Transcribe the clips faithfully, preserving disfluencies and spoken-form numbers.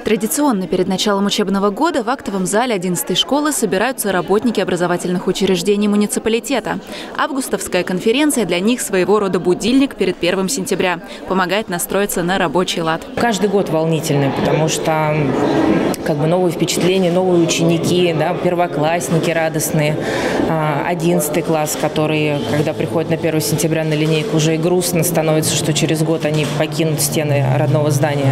Традиционно перед началом учебного года в актовом зале одиннадцатой школы собираются работники образовательных учреждений муниципалитета. Августовская конференция для них своего рода будильник перед первым сентября. Помогает настроиться на рабочий лад. Каждый год волнительный, потому что как бы новые впечатления, новые ученики, да, первоклассники радостные, одиннадцатый класс, которые, когда приходят на первое сентября на линейку, уже и грустно становится, что через год они покинут стены родного здания.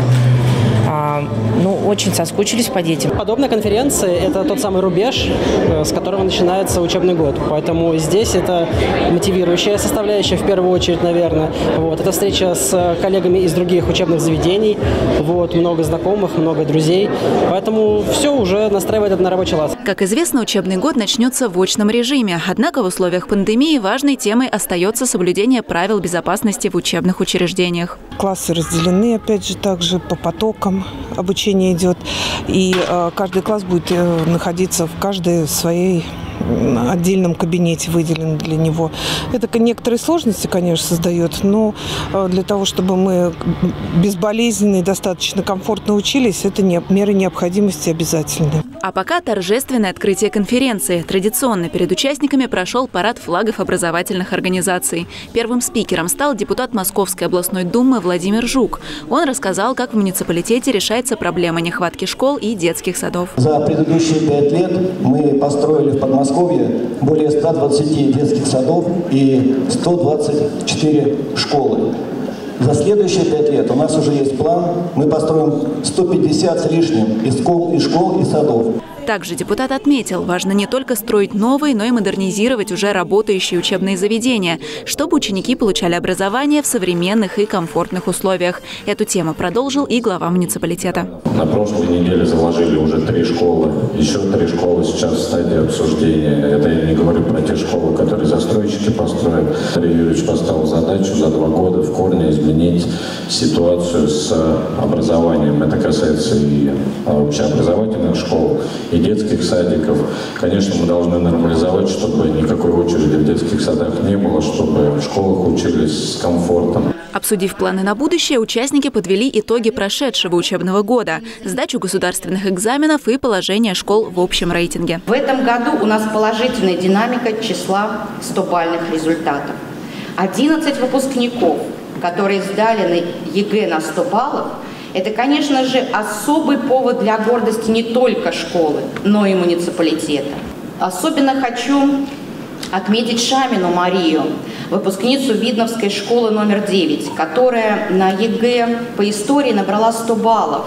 Ну, очень соскучились по детям. Подобная конференция – это тот самый рубеж, с которого начинается учебный год. Поэтому здесь это мотивирующая составляющая в первую очередь, наверное. Вот. Это встреча с коллегами из других учебных заведений. Вот. Много знакомых, много друзей. Поэтому все уже настраивает на рабочий лад. Как известно, учебный год начнется в очном режиме. Однако в условиях пандемии важной темой остается соблюдение правил безопасности в учебных учреждениях. Классы разделены, опять же, также по потокам. Обучение идет, и э, каждый класс будет э, находиться в каждой своей отдельном кабинете, выделен для него. Это некоторые сложности, конечно, создает, но э, для того, чтобы мы безболезненно и достаточно комфортно учились, это не, меры необходимости обязательны. А пока торжественное открытие конференции. Традиционно перед участниками прошел парад флагов образовательных организаций. Первым спикером стал депутат Московской областной думы Владимир Жук. Он рассказал, как в муниципалитете решается проблема нехватки школ и детских садов. За предыдущие пять лет мы построили в Подмосковье более ста двадцати детских садов и ста двадцати четырёх школы. За следующие пять лет у нас уже есть план. Мы построим сто пятьдесят с лишним и школ, и школ, и садов. Также депутат отметил, важно не только строить новые, но и модернизировать уже работающие учебные заведения, чтобы ученики получали образование в современных и комфортных условиях. Эту тему продолжил и глава муниципалитета. На прошлой неделе заложили уже три школы, еще три школы сейчас в стадии обсуждения. Это я не говорю про те школы, которые застройщики построят. Андрей Юрьевич поставил задачу за два года в корне изменить ситуацию с образованием. Это касается и общеобразовательных школ, и детских садиков. Конечно, мы должны нормализовать, чтобы никакой очереди в детских садах не было, чтобы в школах учились с комфортом. Обсудив планы на будущее, участники подвели итоги прошедшего учебного года, сдачу государственных экзаменов и положение школ в общем рейтинге. В этом году у нас положительная динамика числа стобальных результатов. одиннадцать выпускников, которые сдали на ЕГЭ на сто баллов, это, конечно же, особый повод для гордости не только школы, но и муниципалитета. Особенно хочу отметить Шамину Марию, выпускницу Видновской школы номер девять, которая на ЕГЭ по истории набрала сто баллов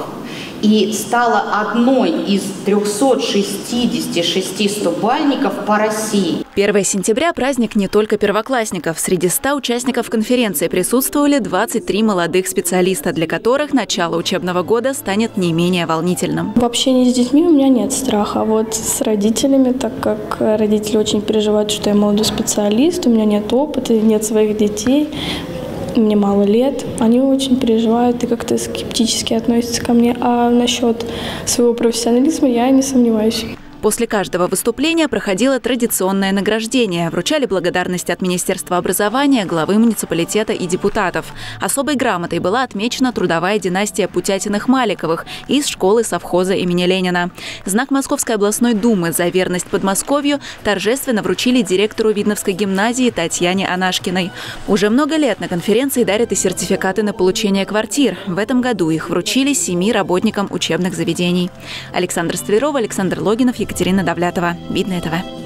и стала одной из трёхсот шестидесяти шести стобальников по России. первое сентября – праздник не только первоклассников. Среди ста участников конференции присутствовали двадцать три молодых специалиста, для которых начало учебного года станет не менее волнительным. В общении с детьми у меня нет страха. А вот с родителями, так как родители очень переживают, что я молодой специалист, у меня нет опыта, нет своих детей, мне мало лет, они очень переживают и как-то скептически относятся ко мне. А насчет своего профессионализма я не сомневаюсь. После каждого выступления проходило традиционное награждение. Вручали благодарности от Министерства образования, главы муниципалитета и депутатов. Особой грамотой была отмечена трудовая династия Путятиных-Маликовых из школы совхоза имени Ленина. Знак Московской областной думы за верность Подмосковью торжественно вручили директору Видновской гимназии Татьяне Анашкиной. Уже много лет на конференции дарят и сертификаты на получение квартир. В этом году их вручили семи работникам учебных заведений. Александра Столярова, Александр Логинов, Екатерина Давлятова. Видное ТВ.